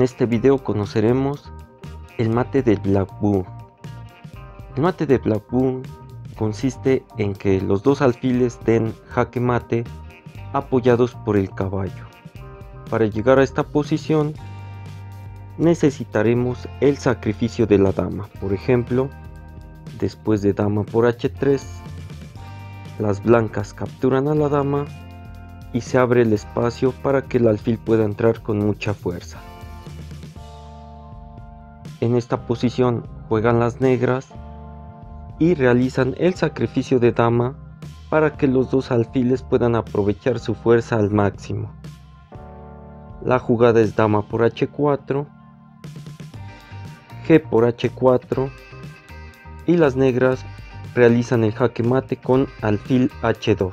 este video conoceremos el mate de Blackburn. El mate de Blackburn consiste en que los dos alfiles den jaque mate apoyados por el caballo. Para llegar a esta posición necesitaremos el sacrificio de la dama. Por ejemplo, después de dama por h3, las blancas capturan a la dama y se abre el espacio para que el alfil pueda entrar con mucha fuerza. En esta posición juegan las negras y realizan el sacrificio de dama para que los dos alfiles puedan aprovechar su fuerza al máximo. La jugada es dama por h4, g por h4 y las negras realizan el jaque mate con alfil h2.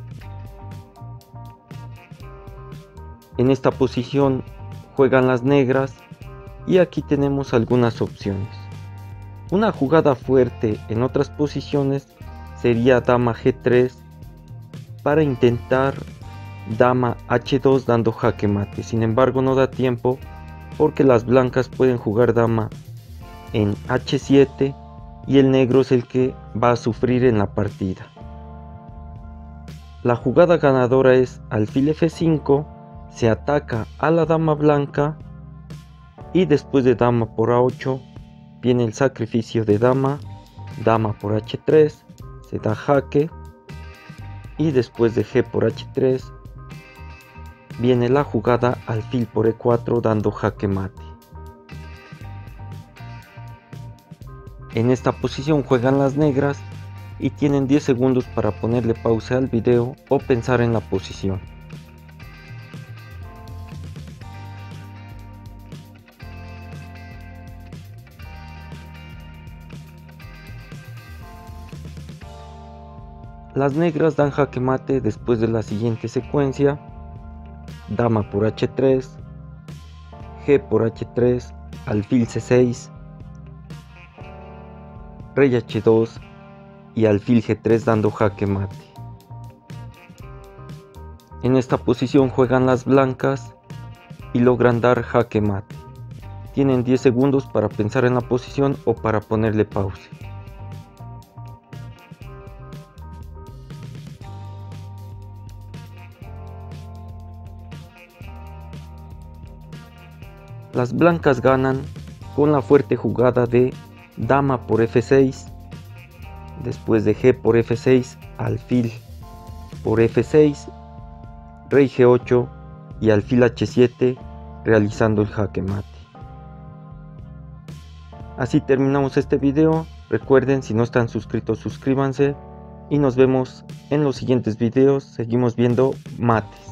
En esta posición juegan las negras y aquí tenemos algunas opciones. Una jugada fuerte en otras posiciones sería dama g3 para intentar dama h2 dando jaque mate. Sin embargo, no da tiempo porque las blancas pueden jugar dama en h7 y el negro es el que va a sufrir en la partida. La jugada ganadora es alfil f5, se ataca a la dama blanca y después de dama por a8 viene el sacrificio de dama, dama por h3, se da jaque y después de g por h3 viene la jugada alfil por e4 dando jaque mate. En esta posición juegan las negras y tienen 10 segundos para ponerle pausa al video o pensar en la posición. Las negras dan jaque mate después de la siguiente secuencia: dama por h3, g por h3, alfil c6, rey h2 y alfil g3 dando jaque mate. En esta posición juegan las blancas y logran dar jaque mate. Tienen 10 segundos para pensar en la posición o para ponerle pausa. Las blancas ganan con la fuerte jugada de dama por f6, después de g por f6, alfil por f6, rey g8 y alfil h7 realizando el jaque mate. Así terminamos este video. Recuerden, si no están suscritos, suscríbanse y nos vemos en los siguientes videos. Seguimos viendo mates.